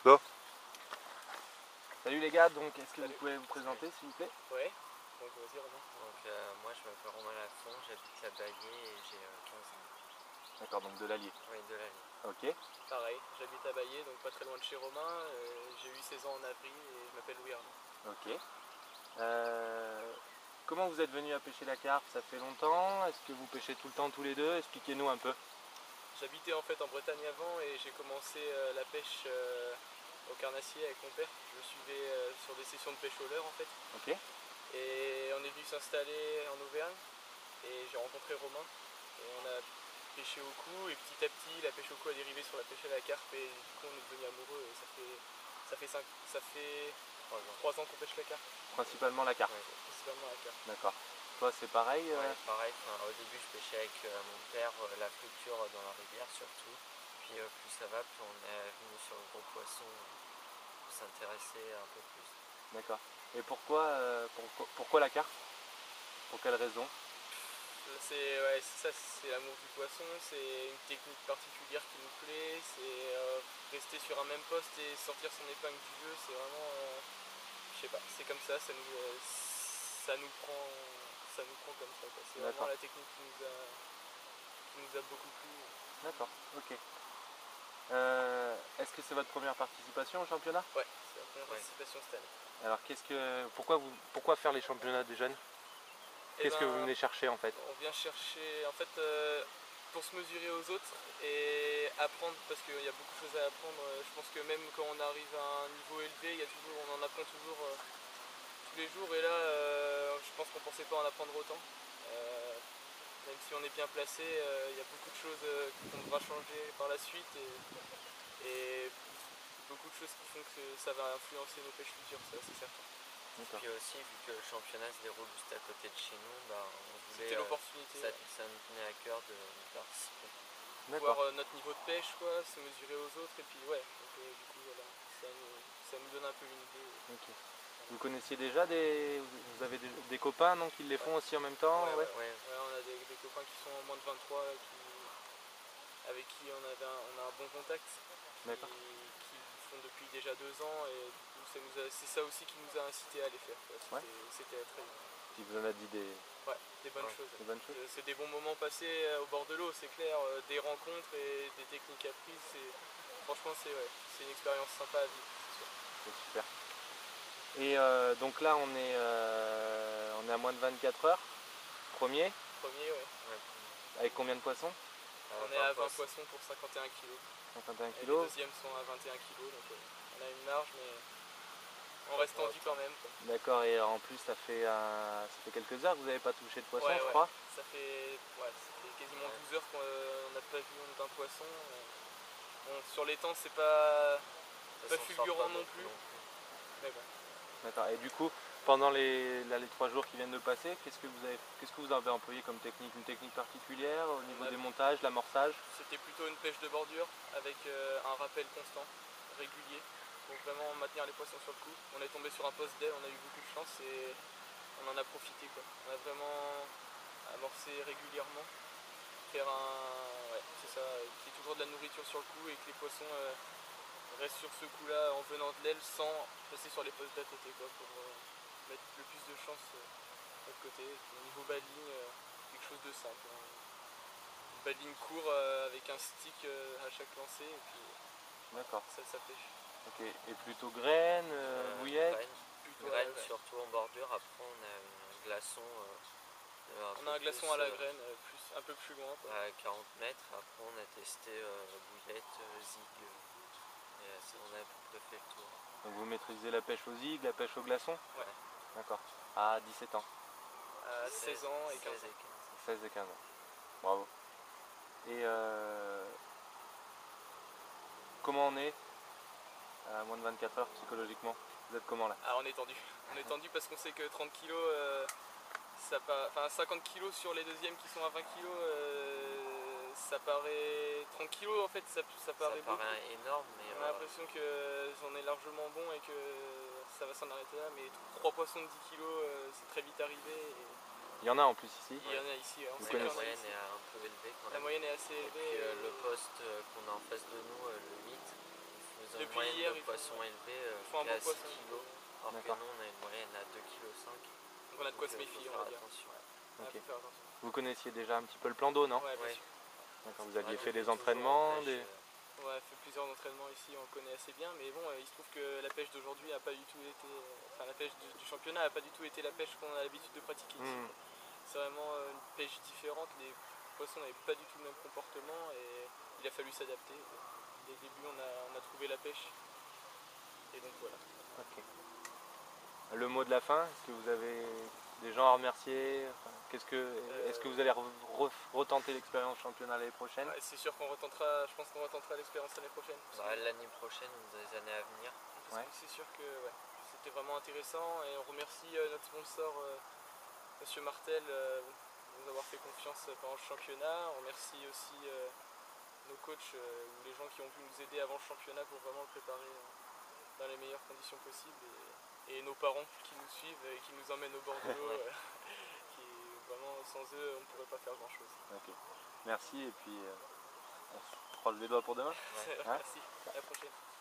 Flo. Salut les gars, donc est-ce que vous pouvez vous présenter s'il vous plaît? Ouais, donc vas-y Romain. Donc moi je m'appelle Romain Lafont, j'habite la Baillée et j'ai 15 ans. D'accord, donc de l'Allier. Oui, de l'Allier. Ok. Pareil, j'habite à Baillée, donc pas très loin de chez Romain. J'ai eu 16 ans en avril et je m'appelle Louis Arnaud. Ok. Comment vous êtes venu à pêcher la carpe? Ça fait longtemps? Est-ce que vous pêchez tout le temps tous les deux? Expliquez-nous un peu. J'habitais en fait en Bretagne avant et j'ai commencé la pêche au carnassier avec mon père. Je le suivais sur des sessions de pêche au leurre en fait. Ok. Et on est venu s'installer en Auvergne et j'ai rencontré Romain. Et on a pêché au cou et petit à petit la pêche au cou a dérivé sur la pêche à la carpe et du coup on est devenu amoureux et ça fait 3 ans qu'on pêche la carpe. Principalement la carpe. Ouais. Principalement la carpe. D'accord. Toi c'est pareil? Ouais, pareil, au début je pêchais avec mon père la friture dans la rivière surtout. Puis plus ça va, plus on est venu sur le gros poisson pour s'intéresser un peu plus. D'accord. Et pourquoi la carpe? Pour quelle raison? C'est l'amour du poisson, c'est une technique particulière qui nous plaît, c'est rester sur un même poste et sortir son épingle du jeu, c'est vraiment, je sais pas, c'est comme ça, ça nous prend comme ça, quoi. C'est vraiment la technique qui nous a beaucoup plu. D'accord, ok. Est-ce que c'est votre première participation au championnat? Ouais, c'est la première participation cette année. Alors pourquoi faire les championnats des jeunes? Qu'est-ce que vous venez chercher en fait? On vient chercher en fait pour se mesurer aux autres et apprendre, parce qu'il y a beaucoup de choses à apprendre. Je pense que même quand on arrive à un niveau élevé, on en apprend toujours tous les jours et là je pense qu'on ne pensait pas en apprendre autant. Même si on est bien placé, il y a beaucoup de choses qu'on devra changer par la suite et beaucoup de choses qui font que ça va influencer nos pêches futures, ça c'est certain. Puis aussi, vu que le championnat se déroule juste à côté de chez nous, on voulait, c'était l'opportunité. Ça nous tenait à cœur de participer. Voir notre niveau de pêche, quoi, se mesurer aux autres et puis ouais, donc, du coup voilà, ça nous donne un peu une idée. Okay. Vous connaissiez déjà vous avez des copains donc, qui les font aussi en même temps? Ouais, on a des copains qui sont en moins de 23 avec qui on a un bon contact, qui font depuis déjà 2 ans et du coup c'est ça aussi qui nous a incité à les faire. C'était très bien. Qui vous en a dit des bonnes choses. Des bonnes choses. C'est des bons moments passés au bord de l'eau, c'est clair, des rencontres et des techniques apprises. Franchement c'est une expérience sympa à vivre, c'est sûr. C'est super. Et donc là on est à moins de 24 heures. Premier, ouais. Avec combien de poissons? On est à 20 poissons pour 51 kg. 51 kg. Les deuxièmes sont à 21 kg, donc on a une marge, mais on reste tendu quand même. D'accord, et en plus ça fait quelques heures que vous n'avez pas touché de poisson, je crois. Ça fait quasiment 12 heures qu'on n'a pas vu d'un poisson. Sur les temps, c'est pas fulgurant non plus. Mais bon. D'accord, et du coup, pendant les 3 jours qui viennent de passer, qu'est-ce que vous avez employé comme technique? Une technique particulière au niveau des montages, l'amorçage? C'était plutôt une pêche de bordure avec un rappel constant, régulier, pour vraiment maintenir les poissons sur le coup. On est tombé sur un poste d'aile, on a eu beaucoup de chance et on en a profité, quoi. On a vraiment amorcé régulièrement, qu'il y ait toujours de la nourriture sur le coup et que les poissons restent sur ce coup-là en venant de l'aile sans passer sur les postes d'à côté, quoi, pour mettre le plus de chance de l'autre côté. Au niveau bad ligne, quelque chose de simple. Une bad ligne court avec un stick à chaque lancer et puis ça pêche. Ok, et plutôt graines, bouillettes? Graines surtout en bordure, après on a un glaçon. On a un glaçon à la graine, un peu plus loin, quoi. À 40 mètres, après on a testé bouillette, zig. Et on a à peu près fait le tour. Donc vous maîtrisez la pêche au zig, la pêche au glaçon? Ouais. D'accord. À 17 ans? À 16 ans et 15 ans. 16 et 15 ans. Bravo. Et comment on est à moins de 24 heures psychologiquement? Vous êtes comment là? On est tendu. On est tendu parce qu'on sait que 30 kg, 50 kg sur les deuxièmes qui sont à 20 kg, ça paraît... 30 kg en fait, ça paraît beaucoup. Énorme, mais on a l'impression que j'en ai largement bon et que ça va s'en arrêter là, mais 3 poissons de 10 kg, c'est très vite arrivé. Il y en a en plus ici? Il y en a ici, la moyenne est un peu élevée quand même. La moyenne est assez élevée. Et le poste qu'on a en face de nous, le 8, il une Depuis moyenne hier, de ils font- poisson élevé ils font un qui est bon à 6 poisson. kg. Alors que D'accord. nous, on a une moyenne à 2,5 kg. Donc on a de quoi se Donc, méfier, faut on faire va dire. attention. Ouais, Ok. faut faire attention. Vous connaissiez déjà un petit peu le plan d'eau, non? Ouais, bien Ouais. sûr. D'accord, vous C'est aviez vrai fait qu'on est des toujours en entraînements, pêche, des... Ouais, on fait plusieurs entraînements ici, on le connaît assez bien, mais bon, il se trouve que la pêche d'aujourd'hui a pas du tout été. Enfin, la pêche du championnat n'a pas du tout été la pêche qu'on a l'habitude de pratiquer ici. Hmm. C'est vraiment une pêche différente, les poissons n'avaient pas du tout le même comportement et il a fallu s'adapter. Dès le début, on a trouvé la pêche. Et donc voilà. Ok. Le mot de la fin, est-ce que vous avez des gens à remercier? Enfin, est-ce que vous allez retenter l'expérience championnat l'année prochaine? Ouais, c'est sûr qu'on retentera, je pense qu'on retentera l'expérience l'année prochaine. Bah, l'année prochaine ou dans les années à venir. Parce Ouais. que c'est sûr que ouais, c'était vraiment intéressant et on remercie notre sponsor Monsieur Martel de nous avoir fait confiance pendant le championnat. On remercie aussi nos coachs ou les gens qui ont pu nous aider avant le championnat pour vraiment le préparer dans les meilleures conditions possibles et nos parents qui nous suivent et qui nous emmènent au bord de l'eau. Ouais. Qui vraiment sans eux on ne pourrait pas faire grand chose. Ok. Merci et puis on se croise les doigts pour demain. Ouais. Hein? Merci, à la prochaine.